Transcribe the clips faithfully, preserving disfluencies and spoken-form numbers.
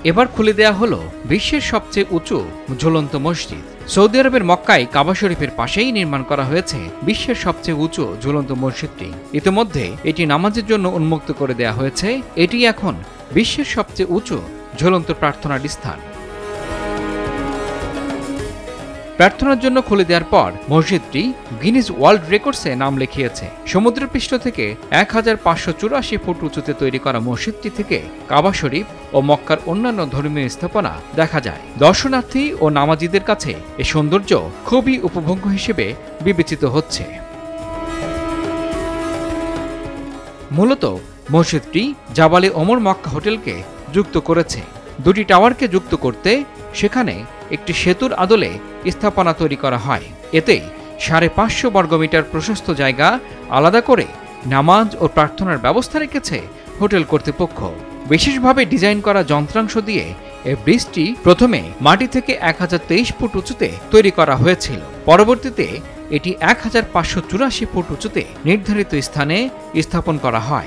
এবার খুলে দেয়া হলো বিশ্বের সবচেয়ে উঁচু ঝুলন্ত মসজিদ। সৌদি আরবের মক্কায় কাবা শরীফের পাশেই নির্মাণ করা হয়েছে বিশ্বের সবচেয়ে উঁচু ঝুলন্ত মসজিদটি। ইতিমধ্যে এটি নামাজের জন্য উন্মুক্ত করে দেয়া হয়েছে। এটি এখন বিশ্বের সবচেয়ে উঁচু ঝুলন্ত প্রার্থনার স্থান। প্রার্থনার জন্য খুলে দেওয়ার পর মসজিদটি গিনিজ ওয়ার্ল্ড রেকর্ডসে নাম লিখিয়েছে। সমুদ্রপৃষ্ঠ থেকে এক হাজার পাঁচশো চুরাশি ফুট উঁচুতে তৈরি করা মসজিদটি থেকে কাবা শরীফ ও মক্কার অন্যান্য ধর্মীয় স্থাপনা দেখা যায়। দর্শনার্থী ও নামাজিদের কাছে এই সৌন্দর্য খুবই উপভোগ্য হিসেবে বিবেচিত হচ্ছে। মূলত মসজিদটি জাবালে ওমর মক্কা হোটেলকে যুক্ত করেছে। দুটি টাওয়ারকে যুক্ত করতে সেখানে একটি সেতুর আদলে স্থাপনা তৈরি করা হয়। এতে সাড়ে পাঁচশো বর্গমিটার প্রশস্ত জায়গা আলাদা করে নামাজ ও প্রার্থনার ব্যবস্থা রেখেছে হোটেল কর্তৃপক্ষ। বিশেষভাবে ডিজাইন করা যন্ত্রাংশ দিয়ে এই ব্রিজটি প্রথমে মাটি থেকে এক হাজার তেইশ ফুট উঁচুতে তৈরি করা হয়েছিল। পরবর্তীতে এটি এক হাজার পাঁচশো চুরাশি ফুট উঁচুতে নির্ধারিত স্থানে স্থাপন করা হয়।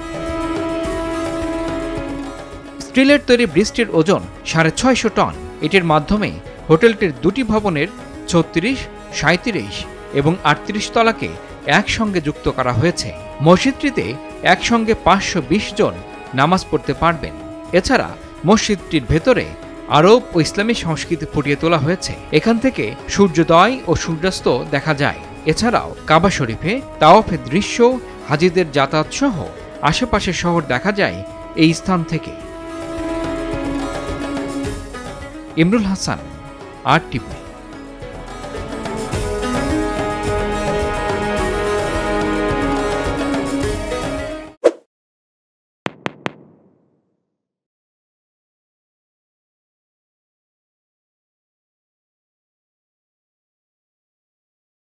স্টিলের তৈরি ব্রিজটির ওজন সাড়ে ছয়শো টন। এটির মাধ্যমে হোটেলটির দুটি ভবনের ছত্রিশ, সাঁত্রিশ এবং আটত্রিশ তলাকে একসঙ্গে যুক্ত করা হয়েছে। মসজিদটিতে একসঙ্গে পাঁচশো বিশ জন নামাজ পড়তে পারবেন। এছাড়া মসজিদটির ভেতরে আরব ও ইসলামী সংস্কৃতি ফুটিয়ে তোলা হয়েছে। এখান থেকে সূর্যোদয় ও সূর্যাস্ত দেখা যায়। এছাড়াও কাবা শরীফে তাওয়াফের দৃশ্য, হাজিদের যাতায়াত সহ আশেপাশের শহর দেখা যায় এই স্থান থেকে। Imrul Hasan, R TV.